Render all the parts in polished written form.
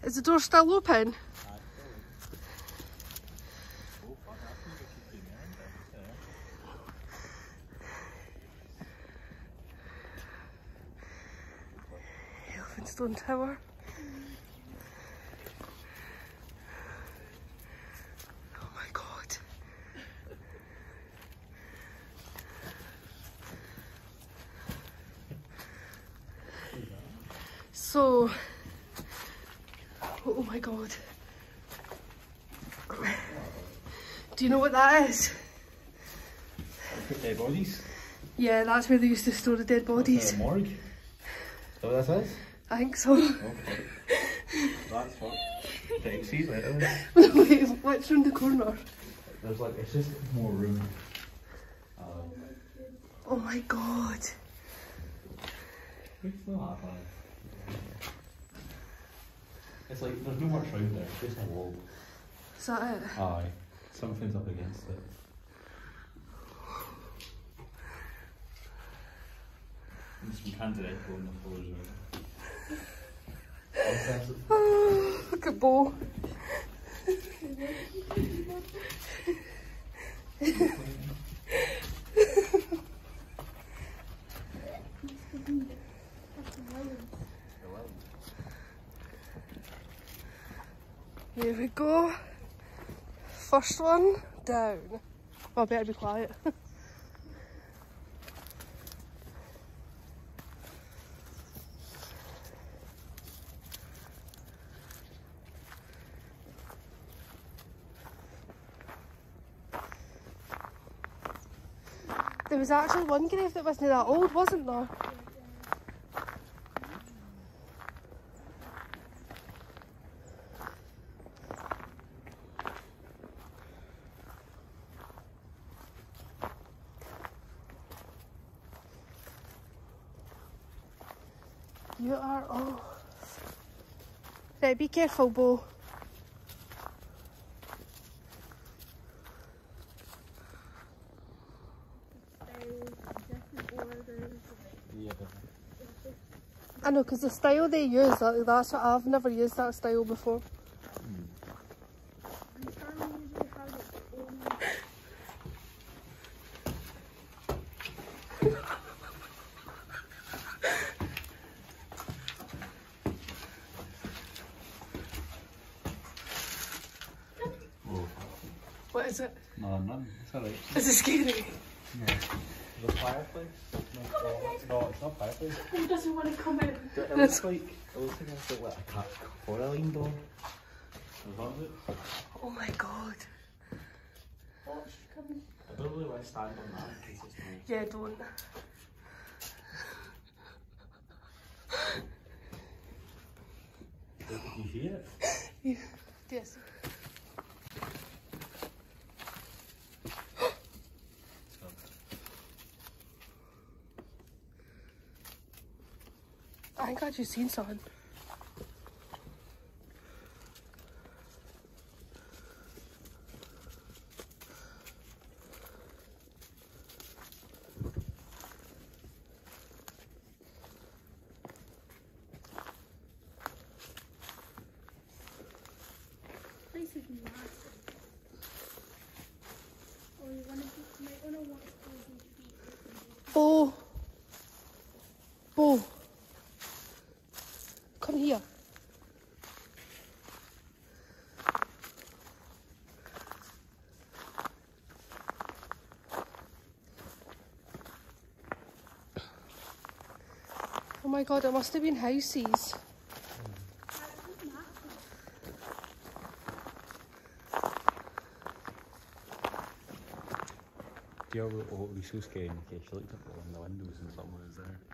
Is the door still open? Stone Tower. Oh my god. So, oh my god. Do you know what that is? Dead bodies? Yeah, that's where they used to store the dead bodies. A morgue? Is that what this is? I think so. Okay. That's what. Taxis, right? Wait, what's round the corner? There's like, it's just more room. Oh my god. It's still happening. It's like, there's no much round there, it's just a wall. Is that it? Aye. Something's up against it. And some candid echo on the floors around. Oh, look at Bo. Here we go. First one down. Oh, I better be quiet. There was actually one grave that wasn't that old, wasn't there? You are off. Right, be careful, Bo. I know, because the style they use, that's what I've never used that style before. What is it? No, none. It's alright. Is it scary? No. The fireplace? No, it's not fireplace. Who doesn't want to come in? It looks like it's like a coralline door. Oh my god. Oh, she's coming. I don't really want to stand on that in case it's not. Yeah, don't. Did you hear it? Yeah. Yes. I think I just seen something. This is massive. Oh, you want to be, might want to watch these. Bo. Bo. Come here. Oh my god, it must have been houses. Do you know what would be so scary in case you looked up on the windows and someone was there?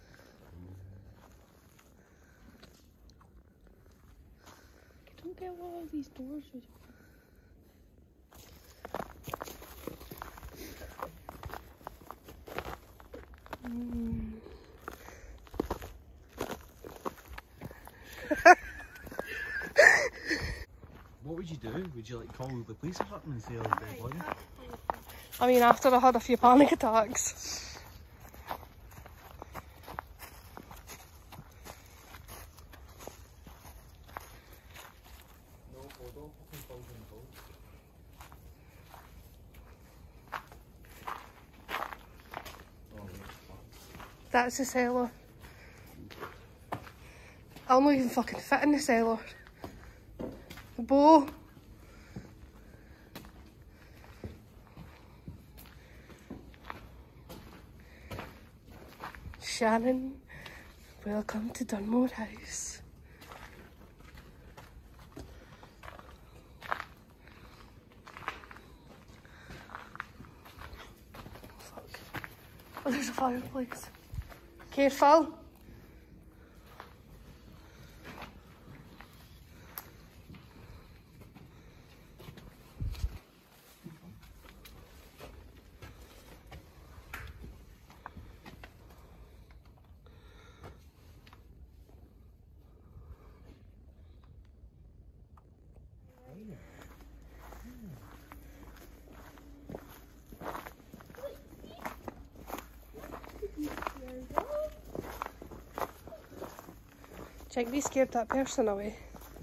I don't get what all these doors would. What would you do? Would you like call the police or something and say like dead body? I mean, after I had a few panic attacks. That's the cellar. I'll not even fucking fit in the cellar. Bo. Shannon, welcome to Dunmore House. Fuck. Oh, there's a fireplace. Careful. Check, we scared that person away.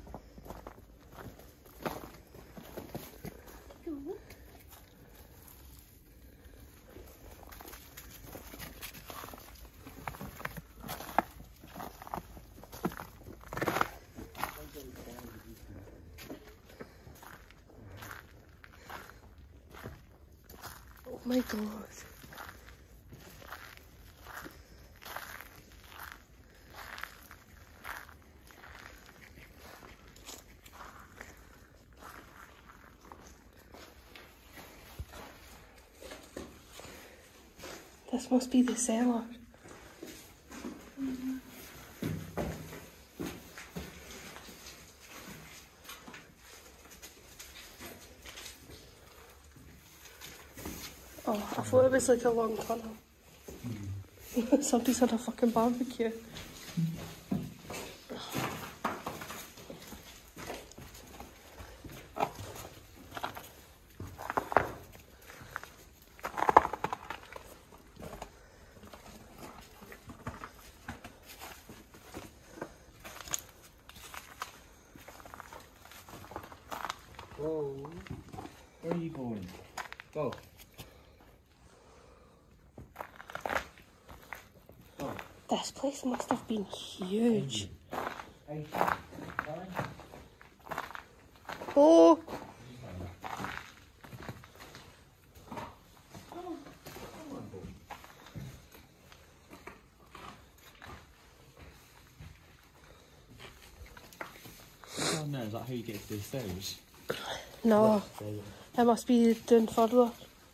Oh my god. This must be the cellar. Oh, I thought it was like a long tunnel. Somebody's had a fucking barbecue. Whoa. Where are you going? Go. Go. This place must have been huge. Oh! Down there, is that how you get to the stairs? No, it must be down further.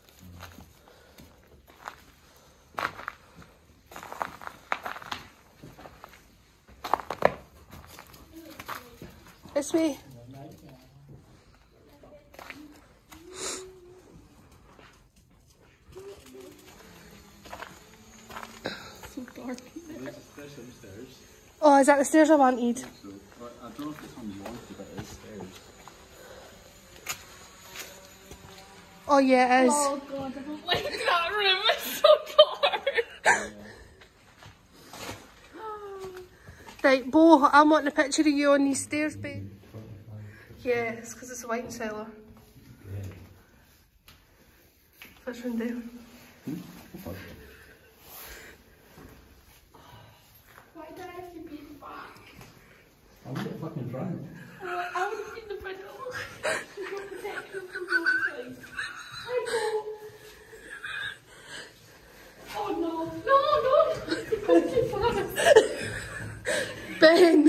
It's me. So dark. There's some stairs. Oh, is that the stairs I wanted? So, but I don't know if it's on you wanted, but it is stairs. Oh yeah, it is. Oh god, I don't like that room. It's so dark. Right, Bo, I'm wanting a picture of you on these stairs, babe. Yeah, it's because it's a wine cellar. Fish one down. Why did I have to be in the back? I'm not fucking drunk. I would be in the middle. You're protecting from both sides. I know. Oh no. No, no. You're too fast. Ben!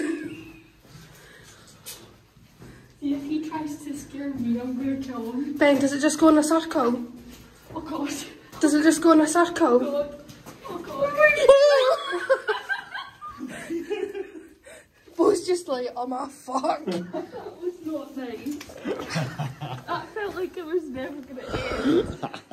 See, if he tries to scare me, I'm gonna kill him. Ben, does it just go in a circle? Oh god. Does it just go in a circle? God. Oh god. Bo's just like, oh my fuck. That was not nice. That felt like it was never gonna end.